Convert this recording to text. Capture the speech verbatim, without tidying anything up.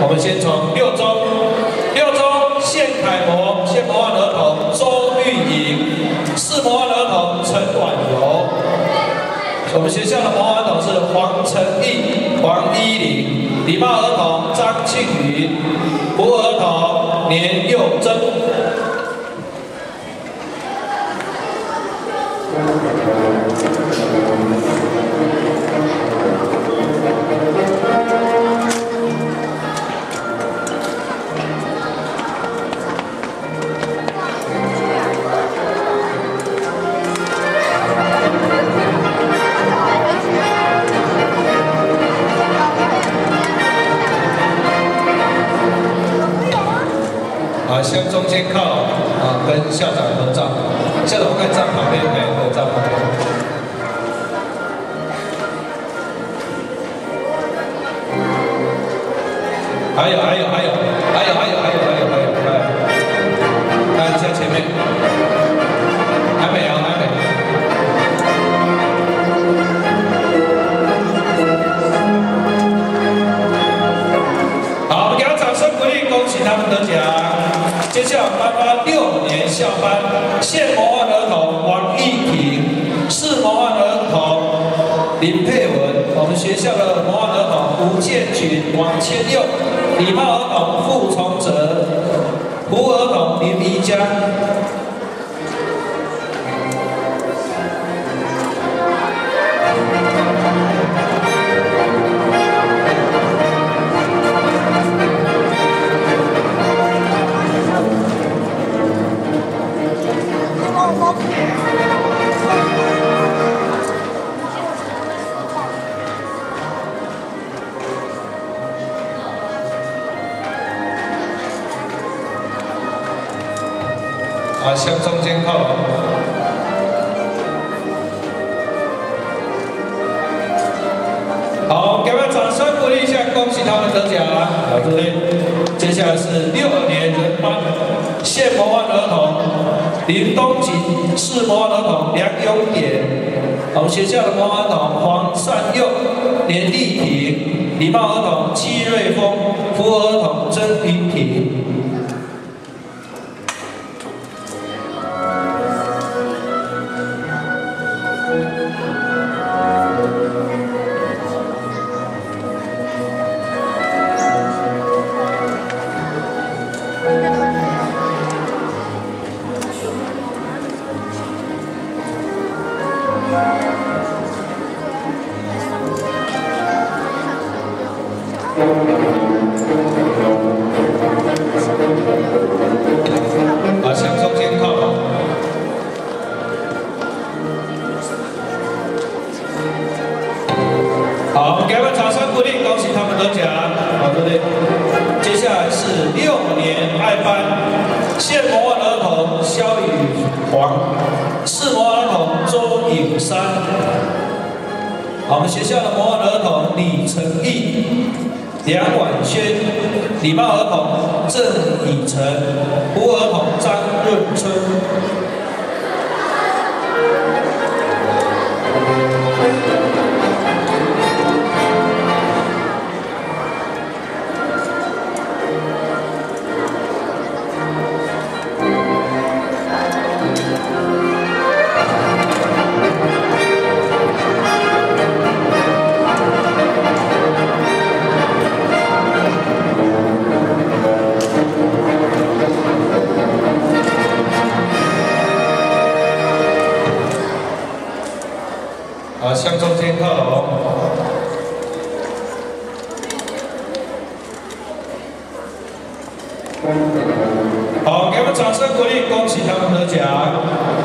我们先从六中，六中谢楷模，谢模范儿童周玉莹，四模范儿童陈婉柔。我们学校的模范儿童是黄成义、黄依玲，礼貌儿童张庆云，服务儿童年佑珍。 啊，向中间靠啊，跟校长合照。校长在站旁边，哎，合照旁边。还有，还有，还有，还有，还有，还有，还有，还有，还有。看一下前面，还没有，还没。好，我们给他掌声鼓励，恭喜他们得奖。 接下来颁发六年校班，现模范儿童王艺婷，市模范儿童林佩文，我们学校的模范儿童吴建群、王千佑，礼貌儿童傅崇哲，服务儿童林怡佳。 啊，向中间靠拢。好，给我们掌声鼓励一下，恭喜他们得奖。好，这里，接下来是六年人班，县模范儿童林东锦，市模范儿童梁永典，我们学校的模范儿童黄善佑、连丽婷，礼貌儿童戚瑞峰，服务儿童曾云婷。 好，向中间靠拢。好，给我们掌声鼓励，恭喜他们得奖。好，这里，接下来是六年爱班，县模范儿童肖宇煌，市模范儿童周颖山。好，我们学校的模范儿童李成义。 梁婉轩，礼貌儿童郑以诚，服务儿童张润春。好，向中间靠拢。好，给我们掌声鼓励，恭喜他们得奖。